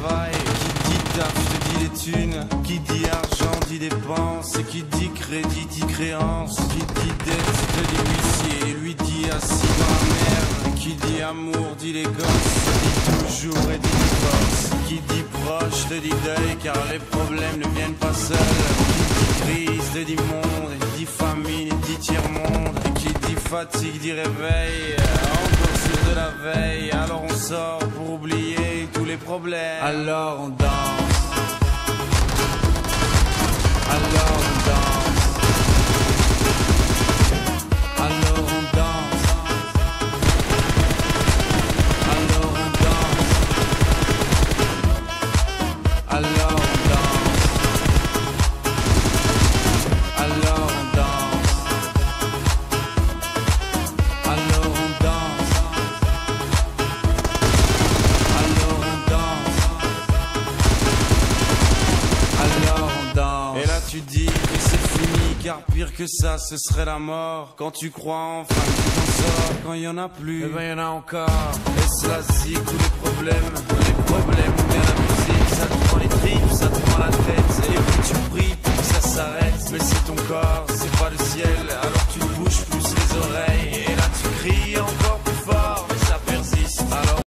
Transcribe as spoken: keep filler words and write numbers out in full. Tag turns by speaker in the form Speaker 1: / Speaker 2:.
Speaker 1: travail. Qui dit taf te dit les thunes. Qui dit argent dit dépenses. Et qui dit crédit dit créance. Qui dit dette te dit huissier. Lui dit assis dans la merde. Qui dit amour dit les gosses. Dit toujours et dit divorce. Qui dit proche te dit deuil car les problèmes ne viennent pas seuls. Qui dit crise te dit monde. Et dit famine et dit tiers-monde. Et qui dit fatigue dit réveil. Encore sur de la veille. Alors on sort pour oublier tous les problèmes. Alors on danse. Alors on danse. Alors on danse. Alors on danse. Alors on danse. Alors on danse. Alors on danse. Alors on danse. Alors on danse. Et là tu dis que c'est fini, car pire que ça ce serait la mort. Quand tu crois enfin que tu t'en sors, quand il y en a plus, eh ben y en a encore. Et cela c'est tous les problèmes, les problèmes